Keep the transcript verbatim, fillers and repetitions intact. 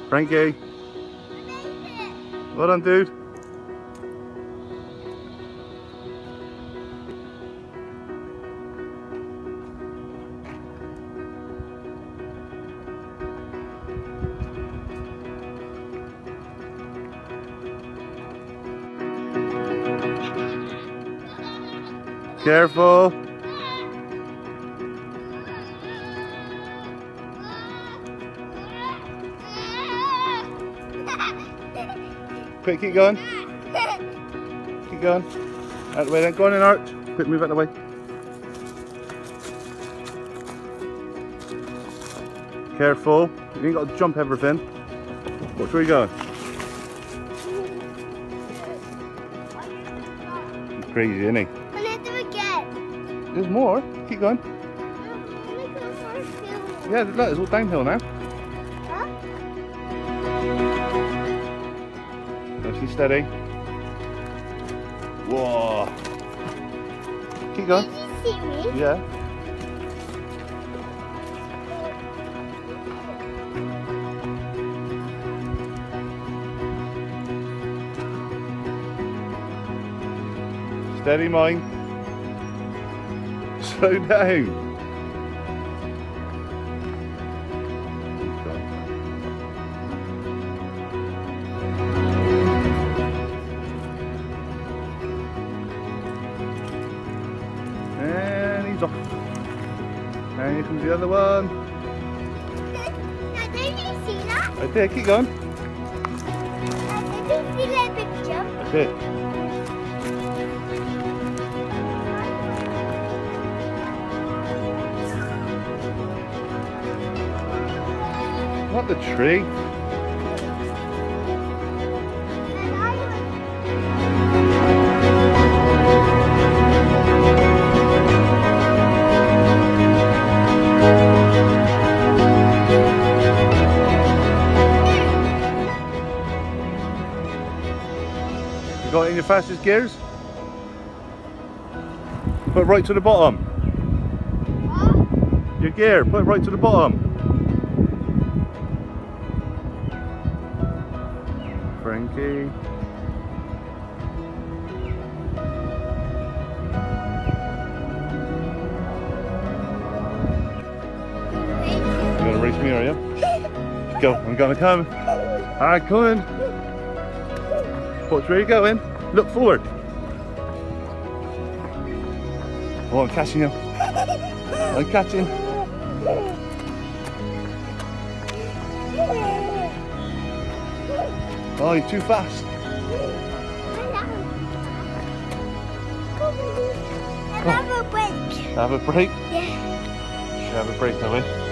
Frankie. Well done, dude. Careful. Quick, keep going. Keep going. Out the way then. Go on in, Arch. Quick, move out the way. Careful. You ain't got to jump everything. Watch where you going. He's crazy, isn't he? And then do it again. There's more. Keep going. Yeah, look, it's all downhill now. Huh? Nice and steady. Whoa. Keep going. Did you see me? Yeah. Steady, mind. Slow down. And he's off. And here comes the other one. Now, did you see that? Right there, keep going. Now, did you see that picture? That's it. Not the tree. You got it in your fastest gears? Put it right to the bottom. What? Your gear, put it right to the bottom. Frankie. You're gonna race me, are you? Go, I'm gonna come. Alright, come in. Watch where you're going. Look forward. Oh, I'm catching you. I'm catching. Oh, you're too fast. Have a break. Have a break? Yeah. Should have a break, have we?